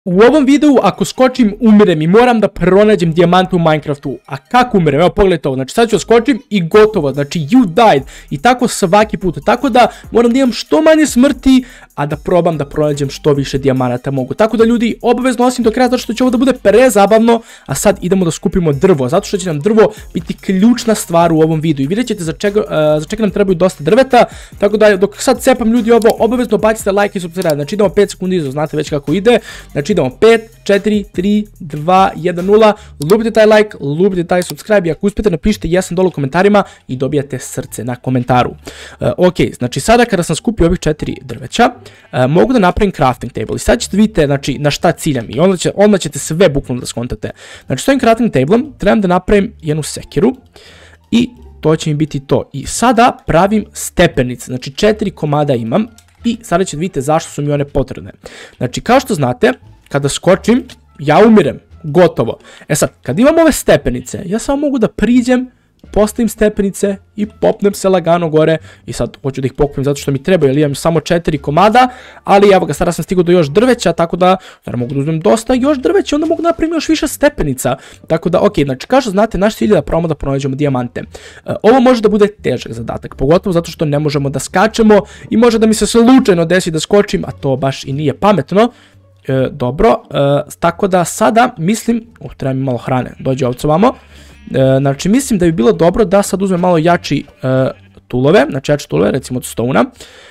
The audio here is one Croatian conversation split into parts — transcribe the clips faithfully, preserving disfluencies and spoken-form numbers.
U ovom videu, ako skočim, umirem i moram da pronađem dijamante u Minecraftu. A kako umirem? Evo pogledajte ovo, znači sad ću skočim i gotovo, znači you died. I tako svaki put, tako da moram da imam što manje smrti, a da probam da pronađem što više dijamanata mogu. Tako da ljudi, obavezno osim do kraja, zato što će ovo da bude prezabavno, a sad idemo da skupimo drvo, zato što će nam drvo biti ključna stvar u ovom videu. I vidjet ćete za čega, uh, za čega nam trebaju dosta drveta, tako da dok sad cepam ljudi ovo, obavezno bacite like i subscribe, znači idemo pet sekundi iza, znate već kako ide, znači idemo pet, četiri, tri, dva, jedan, nula, lupite taj like, lupite taj subscribe i ako uspijete napišite jesam dole u komentarima i dobijate srce na komentaru. Uh, ok, znači sada kada sam skupio ovih četiri drveća, uh, mogu da napravim crafting table i sad ćete vidite znači, na šta ciljam i onda, će, onda ćete sve bukvalno da skontate. Znači s ovim crafting tablom trebam da napravim jednu sekiru i to će mi biti to. I sada pravim stepenice, znači četiri komada imam i sada ćete vidite zašto su mi one potrebne. Znači kao što znate, kada skočim, ja umirem, gotovo. E sad, kad imam ove stepenice, ja samo mogu da priđem, postavim stepenice i popnem se lagano gore. I sad hoću da ih pokupim zato što mi treba, jer imam samo četiri komada, ali evo ga, sada sam stigao do još drveća, tako da sada mogu da uzmem dosta još drveća, onda mogu napraviti još više stepenica. Tako da, ok, znači kao što znate, naš cilj je da probamo da pronađemo dijamante. E, ovo može da bude težak zadatak, pogotovo zato što ne možemo da skačemo i može da mi se slučajno desi da skočim, a to baš i nije pametno. E, dobro, e, tako da sada mislim, uh, treba mi malo hrane, dođe ovce ovamo, e, znači mislim da bi bilo dobro da sad uzmem malo jači e, tulove, znači jači tulove, recimo od stona.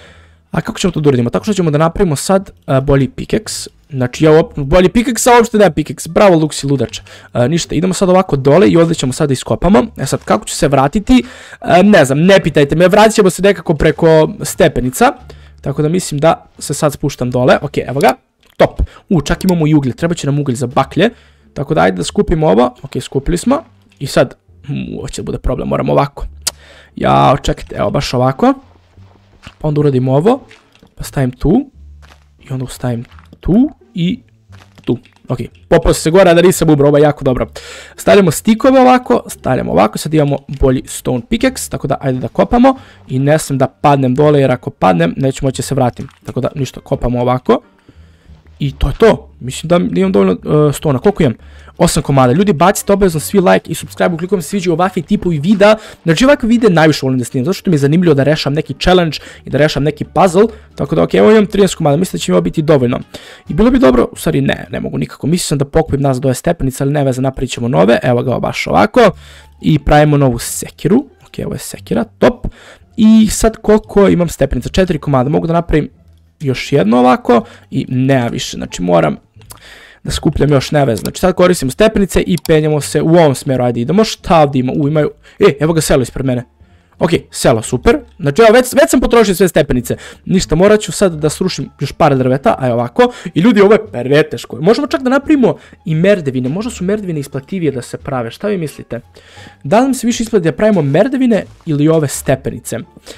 A kako ćemo to da uradimo? Tako što ćemo da napravimo sad e, bolji pickaxe, znači ja bolji pickaxe, a uopšte da je pickaxe, bravo Luksi ludač. E, ništa, idemo sad ovako dole i ovdje ćemo sad da iskopamo. E sad, kako ću se vratiti? E, ne znam, ne pitajte me, vratit ćemo se nekako preko stepenica, tako da mislim da se sad spuštam dole, ok, evo ga. Top. U, čak imamo i uglje, treba će nam uglje za baklje. Tako da ajde da skupimo ovo. Ok, skupili smo. I sad, ovo će da bude problem, moramo ovako. Jao, čekajte, evo baš ovako. Pa onda uradimo ovo. Pa stavim tu. I onda stavim tu i tu. Ok, popao se gore da nisam ubrao, ovo je jako dobro. Stavljamo stikove ovako, stavljamo ovako, sad imamo bolji stone pickaxe, tako da ajde da kopamo. I ne sam da padnem dole, jer ako padnem, neću moći da se vratim. Tako da ništa, kopamo ovako. I to je to. Mislim da imam dovoljno uh, stona. Koliko imam? osam komada. Ljudi, bacite obavezno svi like i subscribe ukoliko vam se sviđaju ovakvi tipovi videa. Znači ovakve videe najviše volim da snimam. Zato što mi je zanimljivo da rešam neki challenge i da rešam neki puzzle. Tako da ok, evo imam trinaest komada. Mislim da će mi ovo biti dovoljno. I bilo bi dobro, u stvari ne, ne mogu nikako. Mislim sam da pokupim nas do ove stepenice, ali ne veze, napravit ćemo nove. Evo ga baš ovako. I pravimo novu sekiru. Ok, ovo je sekira, top. I sad koliko imam stepenica? četiri komada. Mogu da napravim još jedno ovako i nema više, znači moram da skupljam još nevez, znači sad koristimo stepenice i penjamo se u ovom smjeru, ajde idemo, šta ovdje ima, u imaju, e, evo ga selo ispred mene, ok, selo, super, znači evo, već, već sam potrošio sve stepenice, ništa, morat ću sad da srušim još par drveta, a je ovako, i ljudi, ovo je preteško, možemo čak da napravimo i merdevine, možda su merdevine isplativije da se prave, šta vi mislite, da li nam se više isplati da pravimo merdevine ili ove stepenice?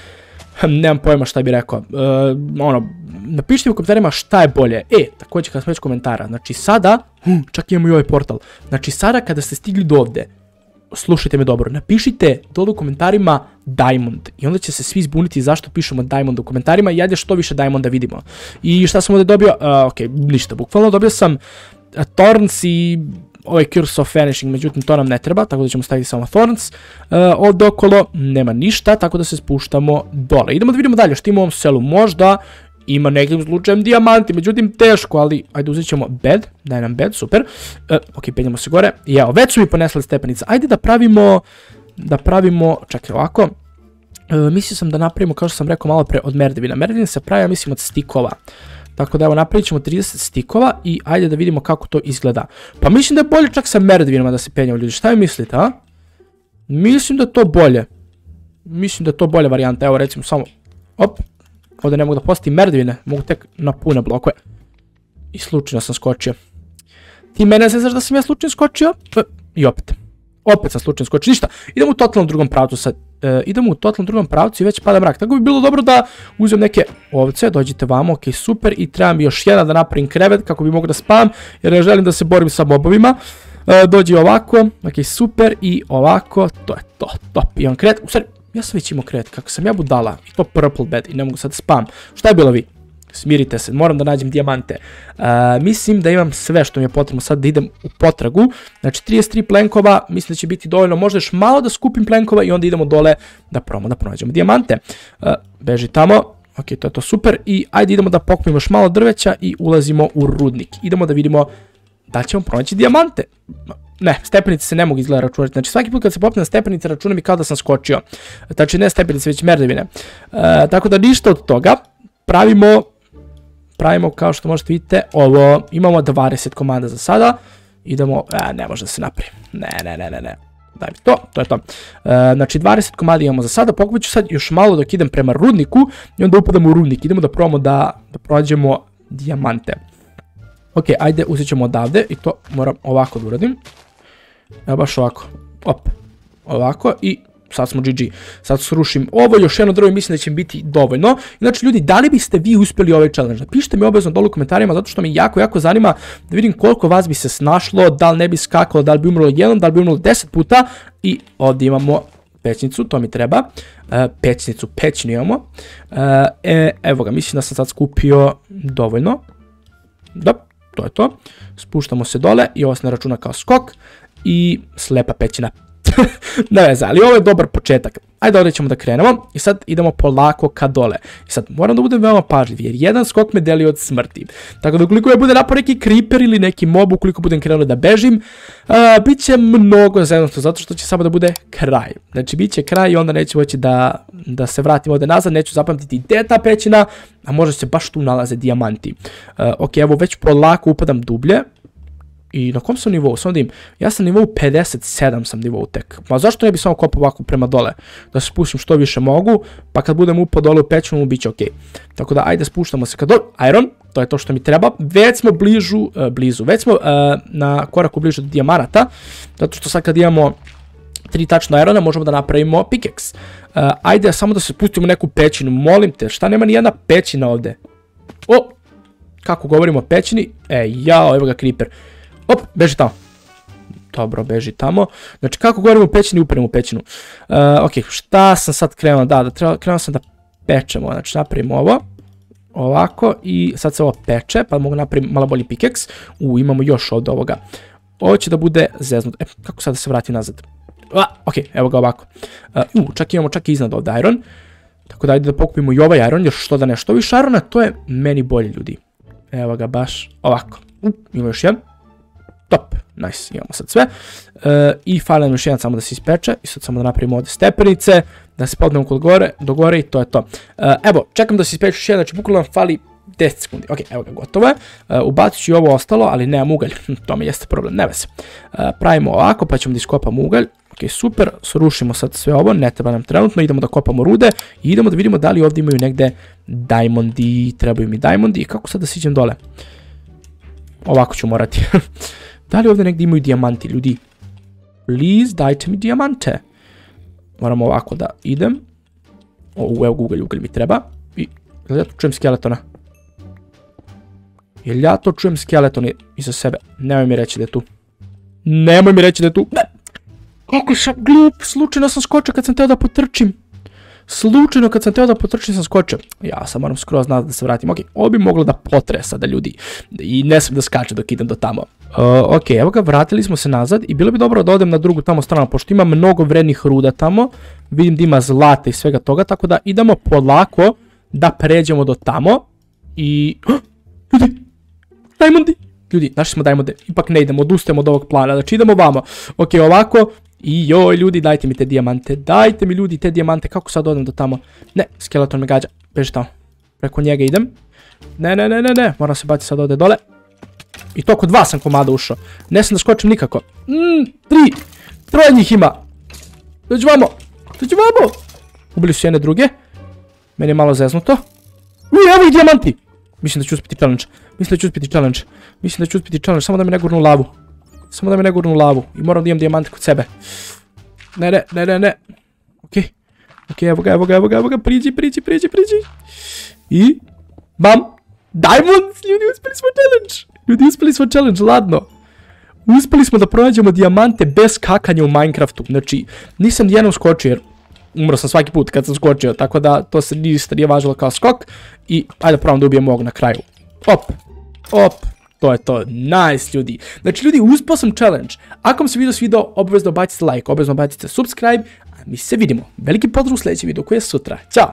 Nemam pojma šta bih rekao, uh, ono, napišite u komentarima šta je bolje. E, također kada smo već komentara, znači sada, hm, čak imamo i ovaj portal, znači sada kada ste stigli do ovde, slušajte me dobro, napišite dole u komentarima Diamond i onda će se svi zbuniti zašto pišemo Diamond u komentarima i ajde što više Diamonda vidimo. I šta sam ovdje dobio? Uh, ok, ništa, bukvalno dobio sam uh, Thorns i ovaj Curse of Vanishing, međutim to nam ne treba, tako da ćemo staviti samo Thorns. Uh, od okolo nema ništa, tako da se spuštamo dole. Idemo da vidimo dalje što ima u ovom selu, možda ima nekim slučajem dijamanti, međutim teško, ali ajde uzet ćemo bed, daj nam bed, super. Uh, ok, penjamo se gore, i evo, već su mi ponesli stepenice, ajde da pravimo, da pravimo, čekaj ovako, uh, mislio sam da napravimo, kao što sam rekao malo pre, od merdevina. Merdevina se pravi, mislim, od stikova. Tako da evo napravit ćemo trideset stikova i ajde da vidimo kako to izgleda. Pa mislim da je bolje čak sa merdevinama da se penjamo ljudi, šta vi mislite, a? Mislim da je to bolje. Mislim da je to bolja varijanta, evo recimo samo, op, ovdje ne mogu da postavim merdevine, mogu tek na pune blokove. I slučajno sam skočio. Ti mene se znaš da sam ja slučajno skočio? I opet. Opet sam slučajno skočio, ništa, idemo u totalnom drugom pravcu sad, e, idemo u totalnom drugom pravcu i već pada mrak, tako bi bilo dobro da uzem neke ovce, dođite vamo, ok, super, i trebam još jedan da napravim krevet kako bi mogu da spavam, jer ne želim da se borim sa mobovima, e, dođi ovako, ok, super, i ovako, to je to, top, imam krevet, u stvari, ja sam već imao krevet, kako sam ja budala, i to purple bed, i ne mogu sad da spavam, šta je bilo vi? Smirite se, moram da nađem dijamante. Uh, mislim da imam sve što mi je potrebno sad da idem u potragu. Znači trideset tri plenkova, mislim da će biti dovoljno, možda još malo da skupim plenkova i onda idemo dole da probamo da pronađemo dijamante. Uh, beži tamo, ok, to je to super. I ajde idemo da pokupimo još malo drveća i ulazimo u rudnik. Idemo da vidimo da ćemo pronaći dijamante. Ne, stepenice se ne mogu izgleda računati. Znači svaki put kad se popne na stepenice računa mi kao da sam skočio. Znači ne stepenice, već merdevine. Uh, tako da ništa od toga. Pravimo... Pravimo, kao što možete vidite, ovo, imamo dvadeset komada za sada, idemo, a, ne može da se napravi, ne, ne, ne, ne, ne, daj mi to, to je to, e, znači dvadeset komada imamo za sada, pokupit ću sad još malo dok idem prema rudniku i onda upadamo u rudnik, idemo da probamo da, da prođemo dijamante. Ok, ajde, uzet ćemo odavde i to moram ovako da uradim, evo baš ovako, op, ovako i... Sad smo G G, sad srušim ovo, još jedno drvo i mislim da će biti dovoljno. Znači ljudi, da li biste vi uspjeli ovaj challenge? Pišite mi obavezno dole u komentarima, zato što mi jako, jako zanima da vidim koliko vas bi se snašlo, da li ne bi skakalo, da li bi umrlo jednom, da li bi umrlo deset puta. I ovdje imamo pećnicu, to mi treba, e, pećnicu, pećniju imamo. E, evo ga, mislim da sam sad skupio dovoljno. Da, to je to. Spuštamo se dole i ovo se ne računa kao skok i slepa pećina. Ne veze, ali ovo je dobar početak. Ajde ovdje ćemo da krenemo i sad idemo polako ka dole. I sad moram da budem veoma pažljiv jer jedan skok me deli od smrti. Tako da ukoliko je bude napao neki creeper ili neki mob, ukoliko budem krenuo da bežim, uh, bit će mnogo zajednosti zato što će samo da bude kraj. Znači bit će kraj i onda neću moći da, da se vratim ovdje nazad, neću zapamtiti gdje je ta pećina, a možda se baš tu nalaze dijamanti. Uh, ok, evo već polako upadam dublje. I na kom sam nivou? Samo da im, ja sam nivou pedeset sedam sam nivou tek. Ma zašto ne bi samo kopao ovako prema dole? Da se spustim što više mogu, pa kad budem upao dole u pećinu, bit će ok. Tako da ajde spuštamo se kad dole. Iron, to je to što mi treba. Već smo bližu, uh, blizu, već smo uh, na koraku bližu do dijamanata. Zato što sad kad imamo tri tačno irona možemo da napravimo pickaxe. Uh, ajde samo da se spustimo u neku pećinu, molim te, šta nema ni jedna pećina ovdje? O, kako govorimo o pećini? E, jao, evo ga creeper. Op, beži tamo. Dobro, beži tamo. Znači, kako govorimo o pećini, upremo u pećinu. Uh, ok, šta sam sad krenuo? Da, da treba, krenuo sam da pečemo. Znači, napravimo ovo. Ovako. I sad se ovo peče, pa mogu napraviti malo bolji pickaxe. U, imamo još od ovoga. Ovo će da bude zeznut. E, kako sad da se vrati nazad? A, ok, evo ga ovako. Uh, u, čak imamo čak i iznad ovdje iron. Tako da ajde da pokupimo i ovaj iron, još što da ne. Što više irona, to je meni bolje, ljudi. Evo ga baš ovako. U, imamo još jedan. Top, nice, imamo sad sve. Uh, I fali nam još jedan samo da se ispeče. I sad samo da napravimo ovdje stepenice. Da se podnemo kod gore, do gore i to je to. Uh, evo, čekam da se ispeče još jedan, znači bukvalno nam fali deset sekundi. Ok, evo ga, gotovo je. Uh, ubacit ću i ovo ostalo, ali nemam ugalj. To mi jeste problem, ne veze. Uh, pravimo ovako, pa ćemo da iskopamo ugalj. Ok, super, srušimo sad sve ovo, ne treba nam trenutno, idemo da kopamo rude i idemo da vidimo da li ovdje imaju negde diamondi, trebaju mi diamondi i kako sad da siđem dole. Ovako ću morati. Da li ovdje negdje imaju dijamanti, ljudi? Please, dajte mi dijamante. Moram ovako da idem. O, evo ugalj, ugalj mi treba. I, jel ja to čujem skeletona? Jel ja to čujem skeleton iza sebe? Nemoj mi reći da je tu. Nemoj mi reći da je tu. Ne! Kako sam glup, slučajno sam skočio kad sam teo da potrčim. Slučajno kad sam teo da potrčim sam skočio. Ja sam moram skroz nazad da se vratim. Ok, ovo bi moglo da potresa da ljudi. I ne sam da skače dok idem do tamo. Uh, ok, evo ga, vratili smo se nazad i bilo bi dobro da odem na drugu tamo stranu, pošto ima mnogo vrednih ruda tamo. Vidim da ima zlata i svega toga, tako da idemo polako da pređemo do tamo. I... Ljudi! Diamondi! Ljudi, našli smo diamonde. Ipak ne idemo, odustajemo od ovog plana. Znači idemo vamo. Ok, ovako. I joj, ljudi, dajte mi te dijamante. Dajte mi, ljudi, te dijamante. Kako sad odem do tamo? Ne, skeleton me gađa. Beži tamo. Preko njega idem. Ne, ne, ne, ne, ne. Moram se baciti sad ovdje dole. I to kod dva sam komada ušao. Ne sam da skočim nikako. Mm, tri. Troje njih ima. Dođi vamo. Dođi vamo. Ubili su jedne druge. Meni je malo zeznuto. Uj, evo ih dijamanti. Mislim da ću uspjeti challenge. Mislim da ću uspjeti challenge. Mislim da ću uspjeti challenge. Samo da me ne gurnu u lavu. Samo da me ne gurnu u lavu. I moram da imam dijamante kod sebe. Ne, ne, ne, ne, ne. Okej. Okej, evo ga, evo ga, evo ga, evo ga. Priđi, priđi, priđi, priđi. I... Bam! Diamonds! Ljudi, uspjeli smo challenge! Ljudi, uspjeli smo challenge, ladno. Uspjeli smo da pronađemo dijamante bez skakanja u Minecraftu. Znači, nisam nijednom skočio jer... umro sam svaki put kad sam skočio, tako da to se ništa nije važilo kao skok. I ajde probam da ubijem ovog na kraju. Op, op, to je to, nice ljudi. Znači ljudi, uspio sam challenge. Ako vam se video svidao, obavezno bacite like, obavezno bacite subscribe, a mi se vidimo. Veliki pozdrav u sljedećem videu koji je sutra. Ćao!